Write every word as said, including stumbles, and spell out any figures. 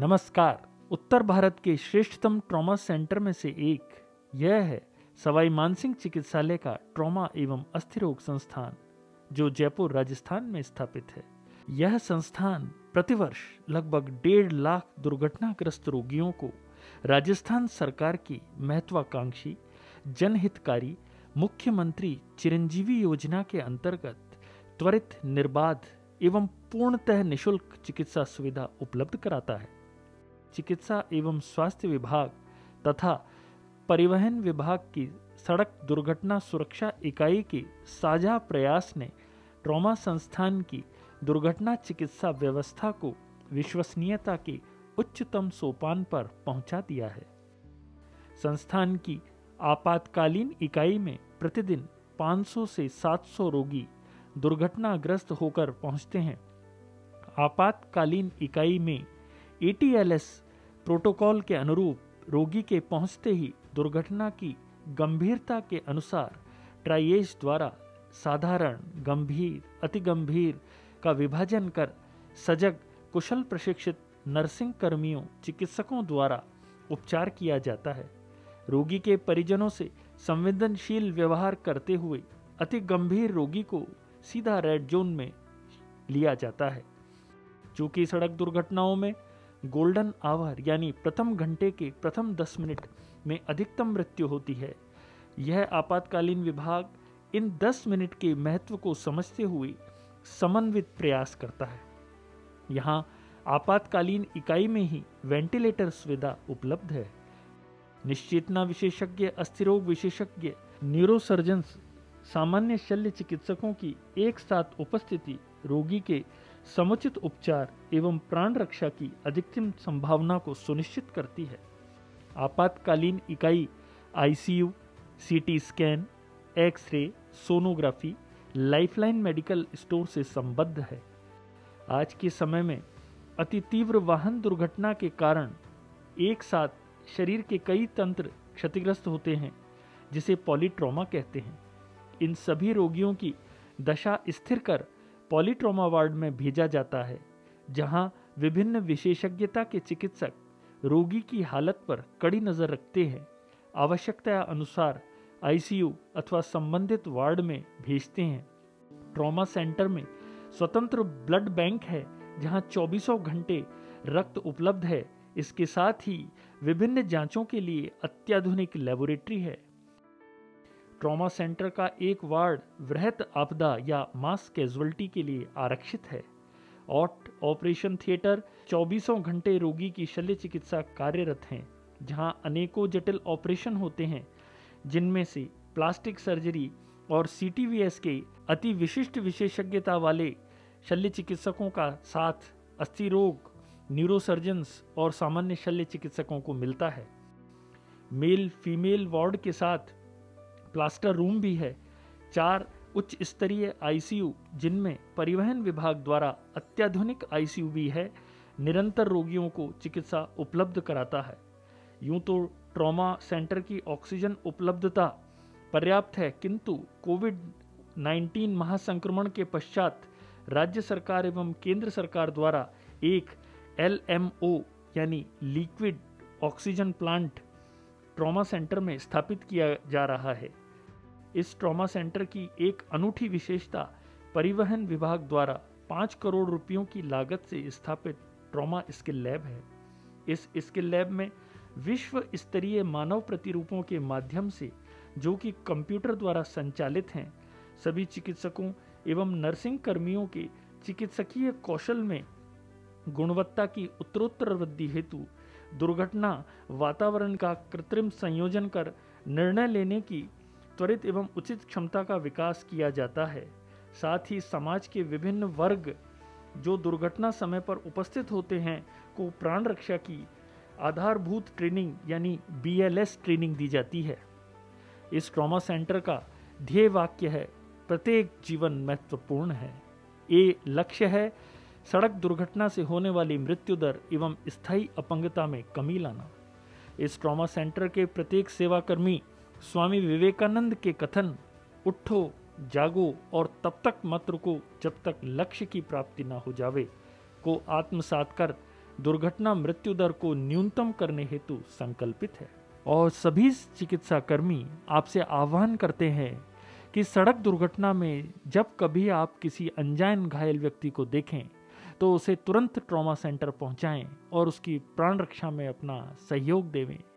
नमस्कार। उत्तर भारत के श्रेष्ठतम trauma centre में से एक यह है सवाई मानसिंह चिकित्सालय का ट्रॉमा एवं अस्थिरोग संस्थान, जो जयपुर राजस्थान में स्थित है। यह संस्थान प्रतिवर्ष लगभग डेढ़ लाख दुर्घटनाग्रस्त रोगियों को राजस्थान सरकार की महत्वाकांक्षी जनहितकारी मुख्यमंत्री चिरंजीवी योजना के अंतर्गत त्वरित, निर्बाध एवं पूर्णतः निशुल्क चिकित्सा सुविधा उपलब्ध कराता है। चिकित्सा एवं स्वास्थ्य विभाग तथा परिवहन विभाग की सड़क दुर्घटना सुरक्षा इकाई के साझा प्रयास ने ट्रॉमा संस्थान की दुर्घटना चिकित्सा व्यवस्था को विश्वसनीयता के उच्चतम सोपान पर पहुंचा दिया है। संस्थान की आपातकालीन इकाई में प्रतिदिन पाँच सौ से सात सौ रोगी दुर्घटनाग्रस्त होकर पहुंचते हैं। आपातकालीन इकाई में A T L S protocol के अनुरूप रोगी के पहुंचते ही दुर्घटना की गंभीरता के अनुसार ट्राइएज द्वारा साधारण, गंभीर, अति गंभीर का विभाजन कर सजग, कुशल प्रशिक्षित नर्सिंग कर्मियों, चिकित्सकों द्वारा उपचार किया जाता है। रोगी के परिजनों से संवेदनशील व्यवहार करते हुए अति गंभीर रोगी को सीधा रेड जोन में लिया जाता है। चूंकि सड़क दुर्घटनाओं में गोल्डन आवर यानी प्रथम घंटे के प्रथम दस मिनट में अधिकतम मृत्यु होती है, यह आपातकालीन विभाग इन दस मिनट के महत्व को समझते हुए समन्वित प्रयास करता है। यहाँ आपातकालीन इकाई में ही वेंटिलेटर सुविधा उपलब्ध है। निश्चेतना विशेषज्ञ, अस्थिरोग विशेषज्ञ, न्यूरोसर्जन्स, सामान्य शल्य चिकित्सकों की एक साथ उपस्थिति रोगी के समुचित उपचार एवं प्राण रक्षा की अधिकतम संभावना को सुनिश्चित करती है। आपातकालीन इकाई I C U, C T scan, X ray, sonography, lifeline medical store से संबद्ध है। आज के समय में अति तीव्र वाहन दुर्घटना के कारण एक साथ शरीर के कई तंत्र क्षतिग्रस्त होते हैं, जिसे पॉलीट्रॉमा कहते हैं। इन सभी रोगियों की दशा स्थिर कर पॉलीट्रॉमा वार्ड में भेजा जाता है, जहां विभिन्न विशेषज्ञता के चिकित्सक रोगी की हालत पर कड़ी नजर रखते हैं। आवश्यकता अनुसार आई सी यू अथवा संबंधित वार्ड में भेजते हैं। ट्रॉमा सेंटर में स्वतंत्र ब्लड बैंक है, जहां चौबीसों घंटे रक्त उपलब्ध है। इसके साथ ही विभिन्न जांचों के लिए अत्याधुनिक लेबोरेटरी है। ट्रॉमा सेंटर का एक वार्ड वृहत आपदा या मास कैजुअल्टी के लिए आरक्षित है। ऑट ऑपरेशन थिएटर चौबीसों घंटे रोगी की शल्य चिकित्सा कार्यरत हैं, जहां अनेकों जटिल ऑपरेशन होते हैं, जिनमें से प्लास्टिक सर्जरी और सी टी वी एस के अति विशिष्ट विशेषज्ञता वाले शल्य चिकित्सकों का साथ अस्थि रोग, न्यूरोसर्जन्स और सामान्य शल्य चिकित्सकों को मिलता है। मेल फीमेल वार्ड के साथ प्लास्टर रूम भी है। चार उच्च स्तरीय आई सी यू, जिनमें परिवहन विभाग द्वारा अत्याधुनिक आई सी यू भी है, निरंतर रोगियों को चिकित्सा उपलब्ध कराता है। यूं तो ट्रॉमा सेंटर की ऑक्सीजन उपलब्धता पर्याप्त है, किंतु कोविड नाइन्टीन महासंक्रमण के पश्चात राज्य सरकार एवं केंद्र सरकार द्वारा एक एल एम ओ यानी liquid oxygen plant trauma centre में स्थापित किया जा रहा है। इस ट्रॉमा सेंटर की एक अनूठी विशेषता परिवहन विभाग द्वारा पाँच करोड़ रुपयों की लागत से स्थापित ट्रॉमा स्किल लैब है। इस स्किल लैब में विश्व स्तरीय मानव प्रतिरूपों के माध्यम से, जो कि कंप्यूटर द्वारा संचालित हैं, सभी चिकित्सकों एवं नर्सिंग कर्मियों के चिकित्सकीय कौशल में गुणवत्ता की उत्तरोत्तर वृद्धि हेतु दुर्घटना वातावरण का कृत्रिम संयोजन कर निर्णय लेने की त्वरित एवं उचित क्षमता का विकास किया जाता है। साथ ही समाज के विभिन्न वर्ग जो दुर्घटना समय पर उपस्थित होते हैं को प्राण रक्षा की आधारभूत ट्रेनिंग यानी बी एल एस ट्रेनिंग दी जाती है। इस ट्रॉमा सेंटर का ध्येय वाक्य है, प्रत्येक जीवन महत्वपूर्ण है। ये लक्ष्य है सड़क दुर्घटना से होने वाली मृत्यु दर एवं स्थायी अपंगता में कमी लाना। इस ट्रॉमा सेंटर के प्रत्येक सेवाकर्मी स्वामी विवेकानंद के कथन उठो, जागो और तब तक मत रुको जब तक लक्ष्य की प्राप्ति न हो जावे को आत्मसात कर दुर्घटना मृत्यु दर को न्यूनतम करने हेतु संकल्पित है। और सभी चिकित्सा कर्मी आपसे आह्वान करते हैं कि सड़क दुर्घटना में जब कभी आप किसी अनजान घायल व्यक्ति को देखें तो उसे तुरंत ट्रॉमा सेंटर पहुंचाएं और उसकी प्राण रक्षा में अपना सहयोग देवें।